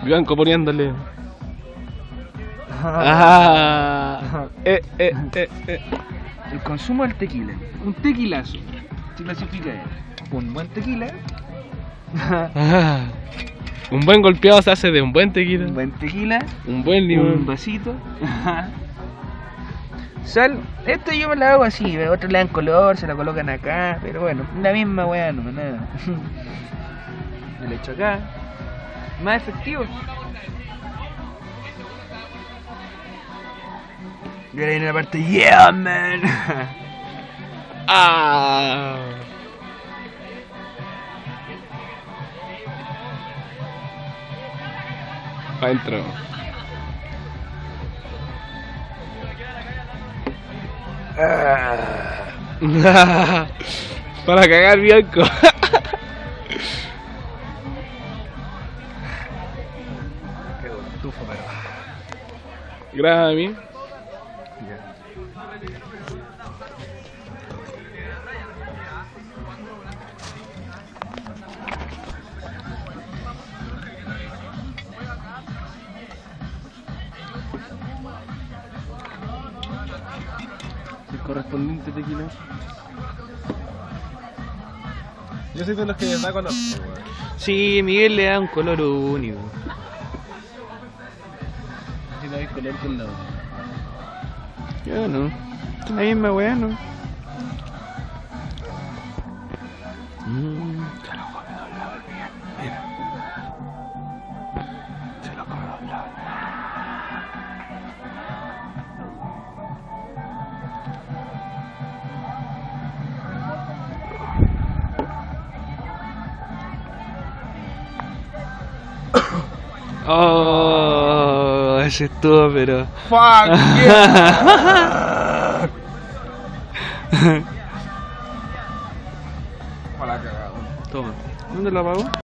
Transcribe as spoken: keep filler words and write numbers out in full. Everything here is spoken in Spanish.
Bianco poniéndole. Ah, eh, eh, eh, eh. El consumo del tequila. Un tequilazo. Se clasifica él. Un buen tequila. Ah, un buen golpeado se hace de un buen tequila. Un buen tequila. Un buen Un limón. vasito. Sal. Esto yo me la hago así. Otros le dan color, se la colocan acá. Pero bueno, la misma weá, no nada. Me lo echo acá. Más efectivo. Y ahora viene la parte, yeah, man. Ah. Pa' dentro. Ah. Para cagar Bianco. Qué tufo, pero. Gracias a mí. El correspondiente tequila. Yo soy de los que les da color. Sí, Miguel le da un color único. Si no hay color con lado. Yo no. La misma weá, no. Mm, se lo come doblado el Miguel. Mira. Se lo come doblado. Oh, ese estuvo, pero. Fuck yeah. Para cagado. Toma. ¿Dónde la apagó?